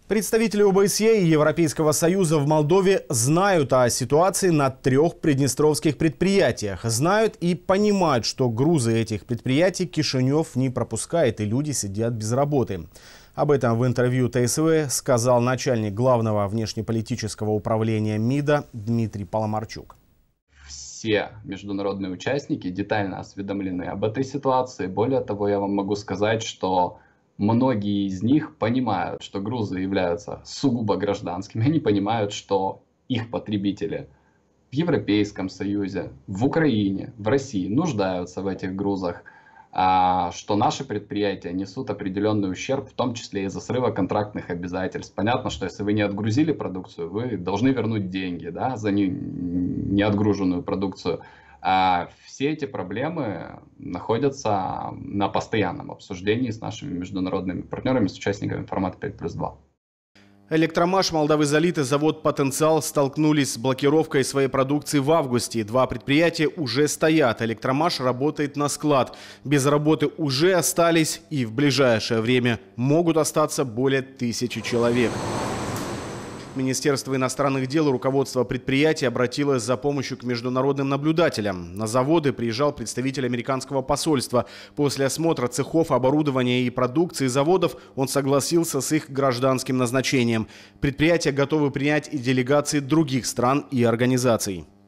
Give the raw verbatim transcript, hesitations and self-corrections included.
Представители О Бэ С Е и Европейского Союза в Молдове знают о ситуации на трех приднестровских предприятиях. Знают и понимают, что грузы этих предприятий Кишинев не пропускает и люди сидят без работы. Об этом в интервью Т С В сказал начальник главного внешнеполитического управления МИДа Дмитрий Паламарчук. Все международные участники детально осведомлены об этой ситуации. Более того, я вам могу сказать, что многие из них понимают, что грузы являются сугубо гражданскими. Они понимают, что их потребители в Европейском Союзе, в Украине, в России нуждаются в этих грузах, что наши предприятия несут определенный ущерб, в том числе из-за срыва контрактных обязательств. Понятно, что если вы не отгрузили продукцию, вы должны вернуть деньги, да, за не, неотгруженную продукцию. А все эти проблемы находятся на постоянном обсуждении с нашими международными партнерами, с участниками формата пять плюс два. Электромаш, Молдавизолит и завод «Потенциал» столкнулись с блокировкой своей продукции в августе. Два предприятия уже стоят. Электромаш работает на склад. Без работы уже остались и в ближайшее время могут остаться более тысячи человек. Министерство иностранных дел и руководство предприятия обратилось за помощью к международным наблюдателям. На заводы приезжал представитель американского посольства. После осмотра цехов, оборудования и продукции заводов он согласился с их гражданским назначением. Предприятия готовы принять и делегации других стран и организаций.